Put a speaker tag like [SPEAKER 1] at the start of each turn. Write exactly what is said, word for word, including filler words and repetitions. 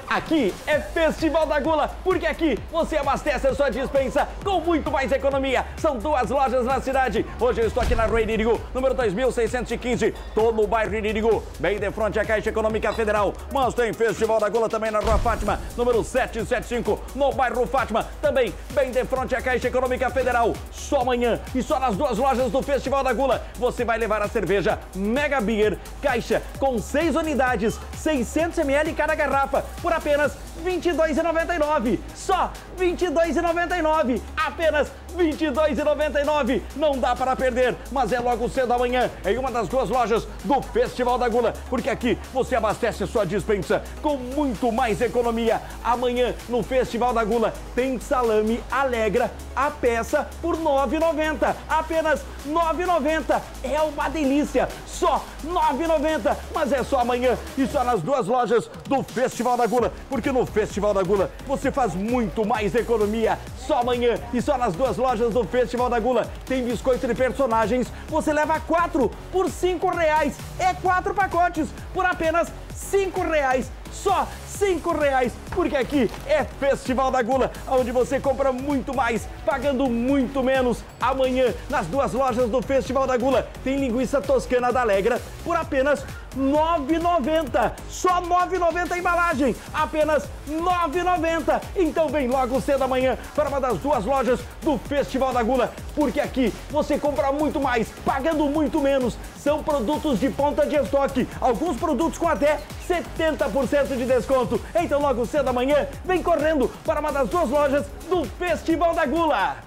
[SPEAKER 1] Aqui é Festival da Gula, porque aqui você abastece a sua despensa com muito mais economia. São duas lojas na cidade. Hoje eu estou aqui na Rua Iririgu, número dois mil seiscentos e quinze. Tô no bairro Iririgu, bem de frente à Caixa Econômica Federal. Mas tem Festival da Gula também na Rua Fátima, número setecentos e setenta e cinco, no bairro Fátima. Também bem de frente à Caixa Econômica Federal. Só amanhã e só nas duas lojas do Festival da Gula você vai levar a cerveja Mega Beer, caixa com seis unidades, seiscentos mililitros cada garrafa, por apenas vinte e dois reais e noventa e nove centavos. Só vinte e dois reais e noventa e nove centavos. Apenas vinte e dois reais e noventa e nove centavos. Não dá para perder, mas é logo cedo amanhã em uma das duas lojas do Festival da Gula, porque aqui você abastece a sua despensa com muito mais economia. Amanhã no Festival da Gula tem salame Alegra a peça por nove reais e noventa centavos. Apenas nove reais e noventa centavos. É uma delícia. Só nove reais e noventa centavos. Mas é só amanhã e só nas duas lojas do Festival da Gula, porque no Festival da Gula você faz muito mais economia. Só amanhã e só nas duas lojas do Festival da Gula tem biscoito de personagens. Você leva quatro por cinco reais. É quatro pacotes por apenas cinco reais. Só cinco reais, porque aqui é Festival da Gula, onde você compra muito mais, pagando muito menos. Amanhã, nas duas lojas do Festival da Gula, tem linguiça toscana da Alegra por apenas nove reais e noventa centavos. Só nove reais e noventa centavos a embalagem, apenas nove reais e noventa centavos. Então vem logo cedo amanhã para uma das duas lojas do Festival da Gula, porque aqui você compra muito mais, pagando muito menos. São produtos de ponta de estoque, alguns produtos com até setenta por cento de desconto. Então logo cedo amanhã, vem correndo para uma das duas lojas do Festival da Gula.